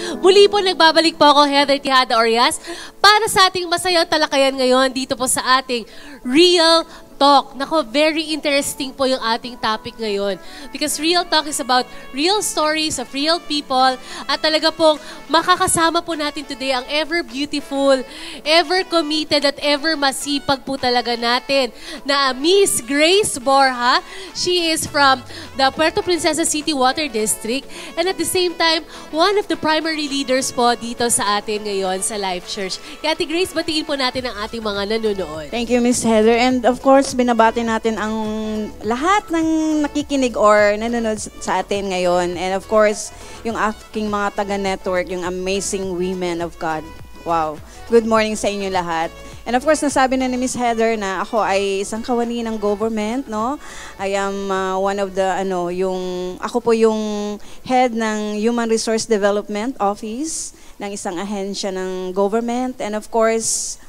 Muli po nagbabalik po ako, Heather Tejada Orias, para sa ating masayang talakayan ngayon dito po sa ating Real Talk. Nako, very interesting po yung ating topic ngayon. Because Real Talk is about real stories of real people. At talaga pong makakasama po natin today ang ever beautiful, ever committed, at ever masipag po talaga natin na Miss Grace Borja. She is from the Puerto Princesa City Water District. And at the same time, one of the primary leaders po dito sa atin ngayon sa Life Church. Kaya Ate Grace, batiin po natin ang ating mga nanonood. Thank you, Miss Heather. And of course, binabati natin ang lahat ng nakikinig or nanonood sa atin ngayon. And of course, yung aking mga taga-network, yung amazing women of God. Wow. Good morning sa inyo lahat. And of course, nasabi na ni Miss Heather na ako ay isang kawani ng government, no? I am one of the, ako po yung head ng Human Resource Development Office ng isang ahensya ng government. And of course,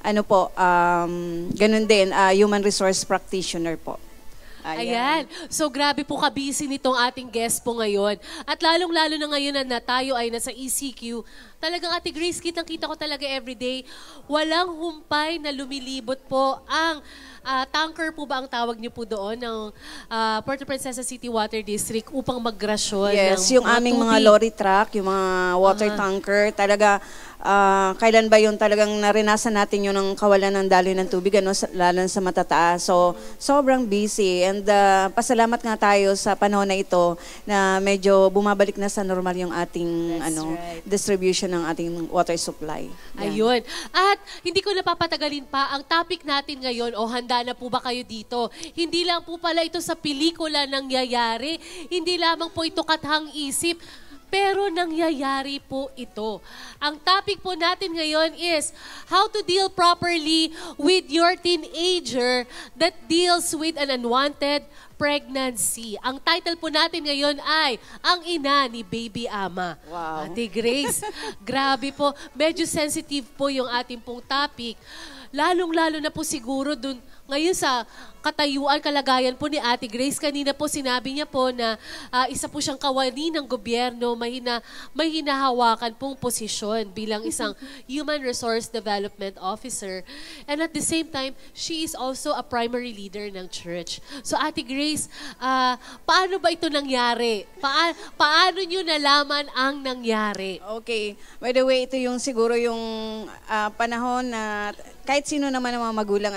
ganun din, human resource practitioner po. Ayan. So grabe po kabisi nitong ating guest po ngayon. At lalong-lalo na ngayon na tayo ay nasa ECQ, talagang Ate Grace, kitang-kita ko talaga everyday, walang humpay na lumilibot po ang tanker po ba ang tawag niyo po doon ng Puerto Princesa City Water District upang maggrasyon Yes, ng yung aming mga lorry truck, yung mga water tanker, talaga kailan ba yun talagang naranasan natin yun ng kawalan ng daloy ng tubig, lalo sa matataas. So, sobrang busy. And pasalamat nga tayo sa panahon na ito na medyo bumabalik na sa normal yung ating distribution ng ating water supply. Yan. Ayun. At hindi ko napapatagalin pa, ang topic natin ngayon, handa na po ba kayo dito? Hindi lang po pala ito sa pelikula nangyayari, hindi lamang po ito kathang isip, pero nangyayari po ito. Ang topic po natin ngayon is how to deal properly with your teenager that deals with an unwanted pregnancy. Ang title po natin ngayon ay Ang Ina ni Baby Ama. Wow. Ate Grace, grabe po. Medyo sensitive po yung ating pong topic. Lalong-lalo na po siguro dun ngayon sa katayuan, kalagayan po ni Ate Grace. Kanina po sinabi niya po na isa po siyang kawani ng gobyerno, may hinahawakan pong posisyon bilang isang Human Resource Development Officer. And at the same time, she is also a primary leader ng church. So Ate Grace, paano ba ito nangyari? Paano niyo nalaman ang nangyari? Okay. By the way, ito yung siguro yung panahon na kahit sino naman ang mga magulang,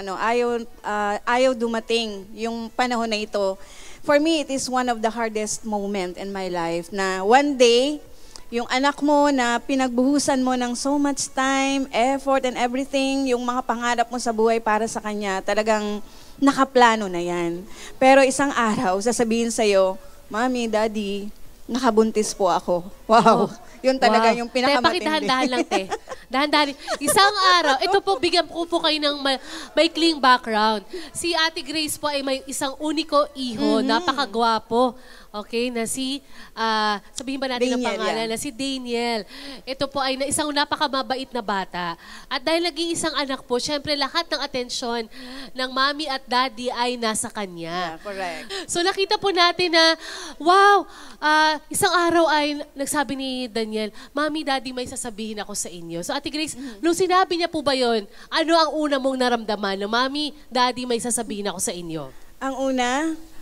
ayaw dumating yung panahon na ito. For me, it is one of the hardest moment in my life na one day, yung anak mo na pinagbuhusan mo ng so much time, effort, and everything, yung mga pangarap mo sa buhay para sa kanya, talagang nakaplano na yan. Pero isang araw, sasabihin sa'yo, Mami, Daddy, nakabuntis po ako. Wow. Yun talaga yung pinakamatindi. Pakidahan-dahan lang, te. Dahan-dahan. Isang araw, ito po, bigyan ko po kayo ng maikling background. Si Ate Grace po ay may isang uniko iho, napakagwapo. Okay, na si, sabihin ba natin ang pangalan, na si Daniel. Ito po ay isang napakamabait na bata. At dahil naging isang anak po, syempre lahat ng atensyon ng mami at daddy ay nasa kanya. Yeah, correct. So nakita po natin na, wow, isang araw ay nagsabi ni Daniel, Mami, Daddy, may sasabihin ako sa inyo. So Ate Grace, nung sinabi niya po ba yun, ano ang una mong naramdaman na, Mami, Daddy, may sasabihin ako sa inyo? Ang una,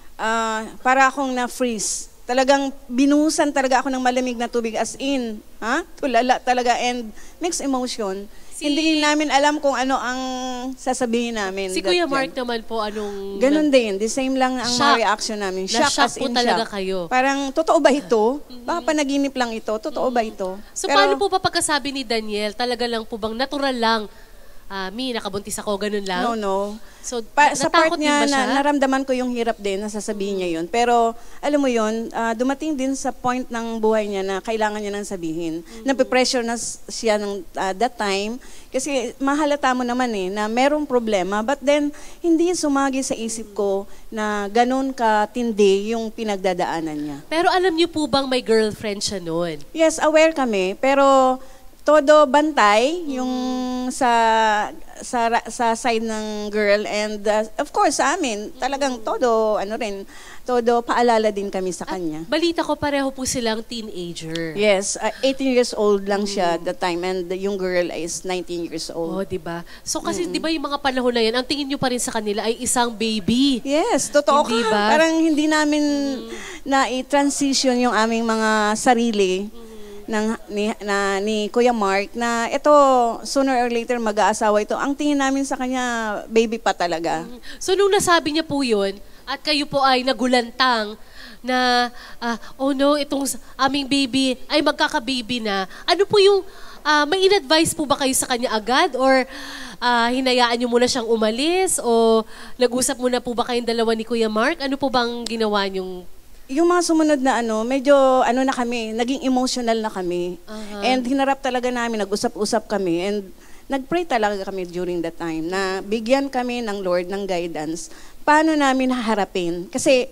para akong na-freeze. Talagang binuhusan talaga ako ng malamig na tubig as in. Tulala talaga and mixed emotion. Hindi namin alam kung ano ang sasabihin namin. Si Kuya Mark naman po, anong... Ganun din. The same lang ang mga reaction namin. Shock as po in talaga shock. kayo. Parang, totoo ba ito? Baka panaginip lang ito? Totoo ba ito? So paano po ba pagkasabi ni Daniel, talaga lang po bang natural lang, Mi, nakabuntis ako, ganun lang? No. So, Sa part niya, siya? naramdaman ko yung hirap din na sasabihin niya yun. Pero, alam mo yun, dumating din sa point ng buhay niya na kailangan niya nang sabihin. Nape-pressure na siya ng that time. Kasi mahalata mo naman na merong problema. But then, hindi sumagi sa isip ko na ganun katindi yung pinagdadaanan niya. Pero alam niyo po bang may girlfriend siya noon? Yes, aware kami. Pero, todo bantay yung sa side ng girl, and of course sa amin talagang todo todo paalala din kami sa kanya. Balita ko pareho po silang teenager. Yes, 18 years old lang siya at the time, and yung girl is 19 years Oh, old. 'di ba? So kasi 'di ba yung mga panahon na 'yan, ang tingin niyo pa rin sa kanila ay isang baby. Yes, totoo Hindi ka. ba? Parang hindi namin na i-transition yung aming mga sarili ni Kuya Mark na ito, sooner or later mag-aasawa ito. Ang tingin namin sa kanya, baby pa talaga. So nung nasabi niya po 'yun at kayo po ay nagulantang na oh no, itong aming baby ay magkaka-baby na. Ano po yung may in-advise po ba kayo sa kanya agad, or hinayaan niyo muna siyang umalis, o nag-usap muna po ba kayong dalawa ni Kuya Mark? Ano po bang ginawa niyong Yung mga sumunod na medyo na kami, naging emotional na kami. And hinarap talaga namin, nag-usap-usap kami, and nag-pray talaga kami during that time na bigyan kami ng Lord ng guidance. Paano namin haharapin? Kasi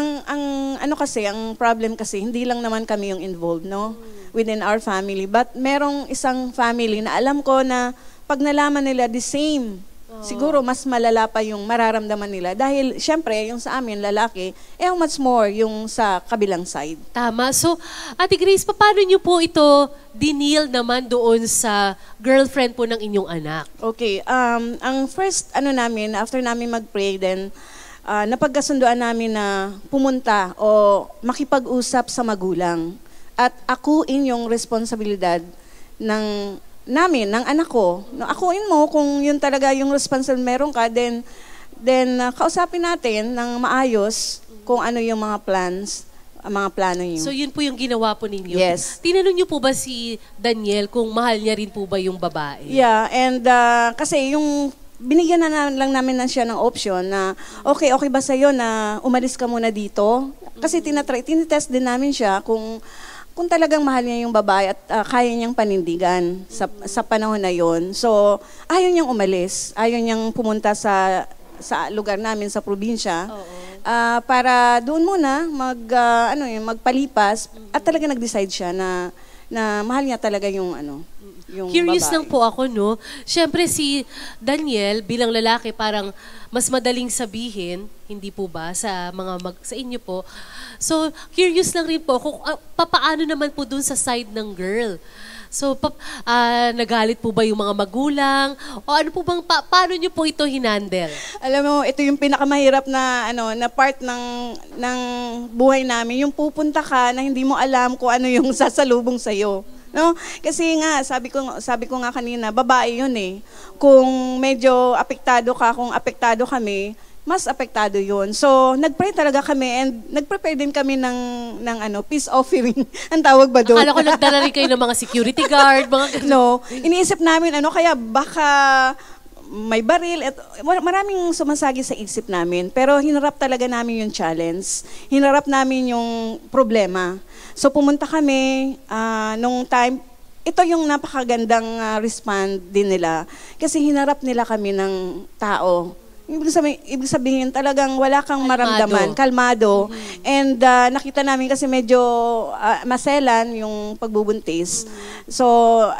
ang problem kasi hindi lang naman kami yung involved, no? Within our family, but merong isang family na alam ko na pag nalaman nila the same, siguro mas malala pa yung mararamdaman nila. Dahil, syempre, yung sa amin, lalaki, much more yung sa kabilang side. Tama. So, Ate Grace, paano niyo po ito dinil naman doon sa girlfriend po ng inyong anak? Okay. Ang first, namin, after namin mag-pray, then, napagkasunduan namin na pumunta o makipag-usap sa magulang at akuin yung responsibilidad ng anak ko. Akuin mo kung yun talaga yung responsible meron ka, then kausapin natin ng maayos kung ano yung mga plano niyo. So yun po yung ginawa po ninyo? Yes. Tinanong niyo po ba si Daniel kung mahal niya rin po ba yung babae? Yeah, and kasi yung binigyan lang namin siya ng option na okay ba sa'yo na umalis ka muna dito? Kasi tinitest din namin siya kung talagang mahal niya yung babae at kaya niyang panindigan sa panahon na yon. So, ayaw niyang umalis. Ayaw niyang pumunta sa lugar namin, sa probinsya. Para doon muna magpalipas, at talaga nag-decide siya na mahal niya talaga yung yung Curious babae. lang po ako, no? Siyempre si Daniel bilang lalaki parang mas madaling sabihin, hindi po ba, sa inyo po. So, curious lang rin po kung papaano naman po dun sa side ng girl. So, nagalit po ba yung mga magulang? O ano po bang, paano nyo po ito hinandle? Alam mo, ito yung pinakamahirap na part ng buhay namin. Yung pupunta ka na hindi mo alam kung ano yung sasalubong sa'yo. No? Kasi nga, sabi ko nga kanina, babae yun eh. Kung medyo apektado ka, kung apektado kami, mas apektado yun. So, nag-pray talaga kami, and nag-prepare din kami ng peace offering. Ang tawag ba doon? Akala ko nagdala rin kayo ng mga security guard, mga ganun. No, iniisip namin, kaya baka may baril, at maraming sumasagi sa isip namin. Pero hinarap talaga namin yung challenge. Hinarap namin yung problema. So pumunta kami, nung time, ito yung napakagandang respond din nila. Kasi hinarap nila kami ng tao. Ibig sabihin talagang wala kang maramdaman, kalmado. And nakita namin kasi medyo maselan yung pagbubuntis. So,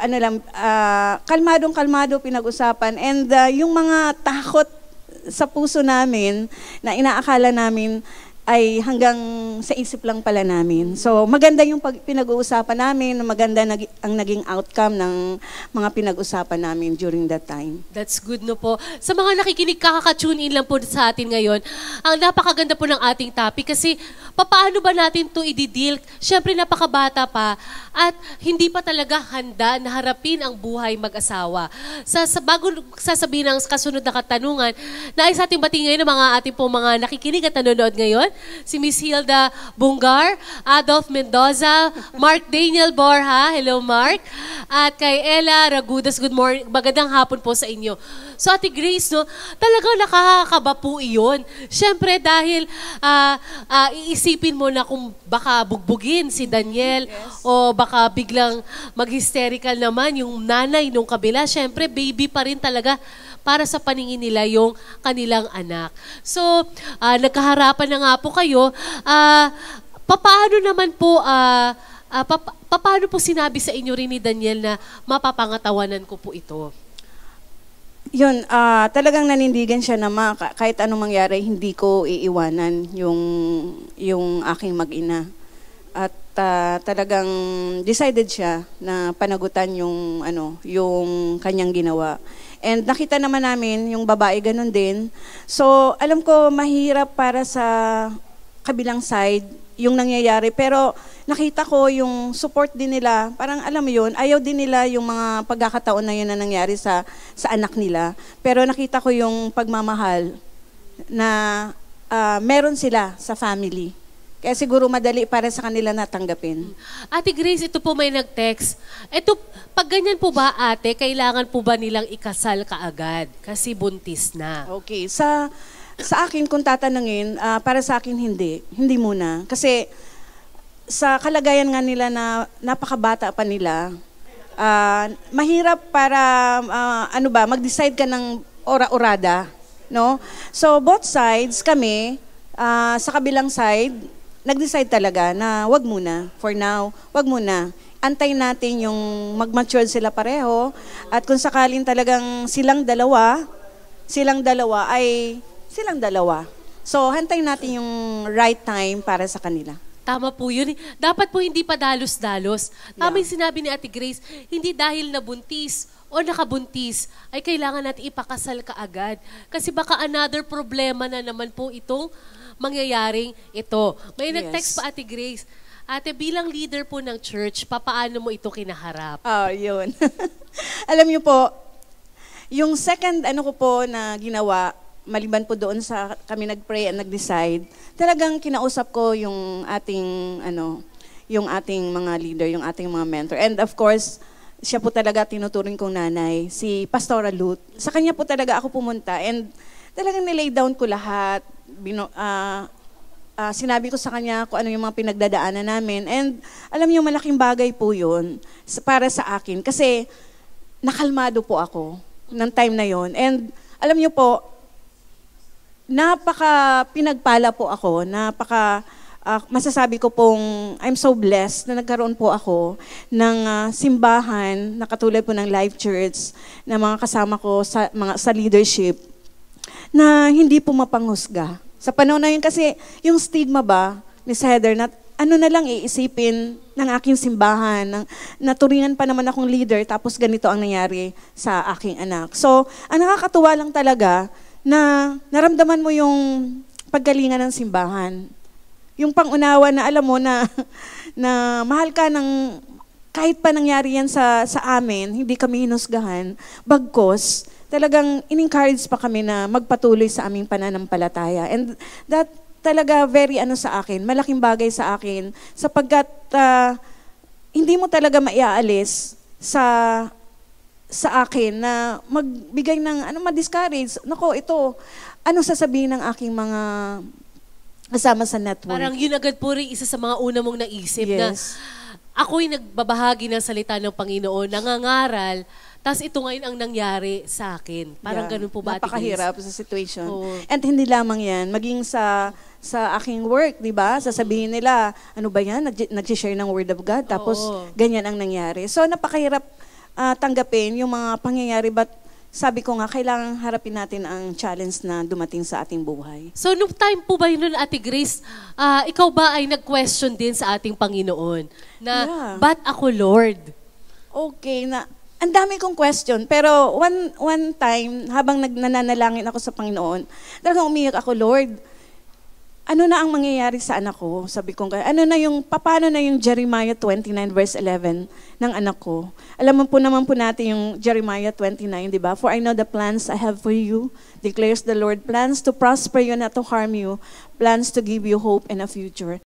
kalmadong-kalmado pinag-usapan. And yung mga takot sa puso namin na inaakala namin ay hanggang sa isip lang pala namin. So, maganda yung pinag-uusapan namin, maganda ang naging outcome ng mga pinag-usapan namin during that time. That's good, no po. Sa mga nakikinig, kakaka-tune in lang po sa atin ngayon, ang napakaganda po ng ating topic kasi paano ba natin to i-deal? Siyempre, napakabata pa at hindi pa talaga handa na harapin ang buhay mag-asawa. Bago sasabihin ang kasunod na katanungan, nais ating batiin ngayon ng mga ating pong mga nakikinig at nanonood ngayon, si Miss Hilda Bungar, Adolf Mendoza, Mark Daniel Borja, hello Mark, at kay Ella Ragudas, good morning, magandang hapon po sa inyo. So Ate Grace, no, talagang nakakakaba po iyon. Siyempre dahil iisipin mo na kung baka bugbugin si Daniel, yes, o baka biglang mag-hysterical naman yung nanay nung kabila. Siyempre baby pa rin talaga para sa paningin nila yung kanilang anak. So, nagkaharapan na nga po kayo. Paano naman po, paano po sinabi sa inyo rin ni Daniel na mapapangatawanan ko po ito? Yun, talagang nanindigan siya na kahit anong mangyari, hindi ko iiwanan yung aking mag-ina. At talagang decided siya na panagutan yung kanyang ginawa. And nakita naman namin yung babae ganun din. So, alam ko mahirap para sa kabilang side yung nangyayari, pero nakita ko yung support din nila. Parang alam mo yun, ayaw din nila yung mga pagkakataon na yun na nangyari sa anak nila. Pero nakita ko yung pagmamahal na meron sila sa family. Kaya siguro madali para sa kanila natanggapin. Ate Grace, ito po may nag-text. Ito, pag ganyan po ba ate, kailangan po ba nilang ikasal kaagad? Kasi buntis na. Okay, sa akin kung tatanungin, para sa akin hindi muna. Kasi sa kalagayan nga nila na napakabata pa nila, mahirap para mag-decide ka ng ora-orada, no? So both sides kami, sa kabilang side, nag-decide talaga na wag muna, for now, wag muna. Antayin natin yung mag-mature sila pareho, at kung sakaling talagang silang dalawa ay silang dalawa. So, hantayin natin yung right time para sa kanila. Tama po yun. Dapat po hindi pa dalos-dalos. Tama yung sinabi ni Ate Grace, hindi dahil nabuntis o nakabuntis ay kailangan natin ipakasal kaagad. Kasi baka another problema na naman po itong mangyayaring ito. May nag-text pa Ate Grace, ate, bilang leader po ng church, papaano mo ito kinaharap? Yun. Alam niyo po, yung second ko po na ginawa, maliban po doon sa kami nag-pray and nag-decide, talagang kinausap ko yung ating mga leader, yung ating mga mentor. And of course, siya po talaga tinuturing kong nanay, si Pastora Ruth. Sa kanya po talaga ako pumunta and talagang nilay down ko lahat. Sinabi ko sa kanya kung ano yung mga pinagdadaanan namin. And alam niyo, malaking bagay po yun para sa akin. Kasi nakalmado po ako ng time na yon. And alam niyo po, pinagpala po ako, masasabi ko pong I'm so blessed na nagkaroon po ako ng simbahan na katulad po ng Life Church na mga kasama ko sa leadership na hindi po mapanghusga. Sa panahon na yun kasi yung stigma ba ni Heather na ano na lang iisipin ng aking simbahan, naturingan pa naman akong leader tapos ganito ang nangyari sa aking anak. So, ang nakakatuwa lang talaga na naramdaman mo yung paggalingan ng simbahan. Yung pangunawa na alam mo na mahal ka ng kahit pa nangyari yan sa amin, hindi kami hinusgahan, bagkos, talagang in-encourage pa kami na magpatuloy sa aming pananampalataya. And that talaga very sa akin, malaking bagay sa akin, sapagkat hindi mo talaga maiaalis sa akin na magbigay ng ma-discourage. Nako, ito, ano sasabihin ng aking mga kasama sa network? Parang yun agad po rin isa sa mga una mong naisip na ako'y nagbabahagi ng salita ng Panginoon, nangangaral, tapos ito ngayon ang nangyari sa akin. Parang ganun po ba? Napakahirap sa situation. And hindi lamang yan, maging sa aking work, di ba? Sasabihin nila, ano ba yan? Nag-share ng Word of God, tapos ganyan ang nangyari. So napakahirap tanggapin yung mga pangyayari, but sabi ko nga, kailangan harapin natin ang challenge na dumating sa ating buhay. So, nung time po ba yun, Ate Grace, ikaw ba ay nag-question din sa ating Panginoon na, ba't ako, Lord? Okay, ang dami kong question, pero one time, habang nananalangin ako sa Panginoon, talagang umiyak ako, Lord, ano na ang mangyayari sa anak ko? Sabi ko, paano na yung Jeremiah 29 verse 11 ng anak ko? Alam mo po naman po natin yung Jeremiah 29, di ba? For I know the plans I have for you, declares the Lord, plans to prosper you, not to harm you, plans to give you hope and a future.